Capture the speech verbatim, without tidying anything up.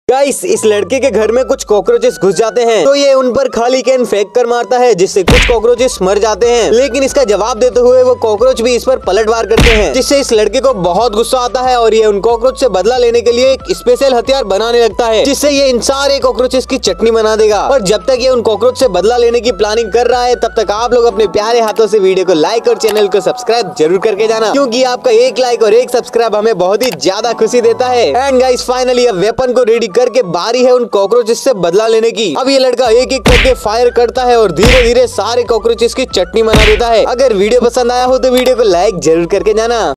Guys, इस लड़के के घर में कुछ कॉकरोचेस घुस जाते हैं तो ये उन पर खाली कैन फेंक कर मारता है, जिससे कुछ कॉकरोचेस मर जाते हैं। लेकिन इसका जवाब देते हुए वो कॉकरोच भी इस पर पलटवार करते हैं, जिससे इस लड़के को बहुत गुस्सा आता है और ये उन कॉकरोच से बदला लेने के लिए एक स्पेशल हथियार बनाने लगता है, जिससे ये इन सारे कॉकरोचेस की चटनी बना देगा। और जब तक ये उन कॉकरोच से बदला लेने की प्लानिंग कर रहा है, तब तक आप लोग अपने प्यारे हाथों से वीडियो को लाइक और चैनल को सब्सक्राइब जरूर करके जाना, क्योंकि आपका एक लाइक और एक सब्सक्राइब हमें बहुत ही ज्यादा खुशी देता है। एंड गाइस, फाइनली अब वेपन को रेडी करके बारी है उन कॉकरोचेस से बदला लेने की। अब ये लड़का एक एक करके फायर करता है और धीरे धीरे सारे कॉकरोचेस की चटनी बना देता है। अगर वीडियो पसंद आया हो तो वीडियो को लाइक जरूर करके जाना।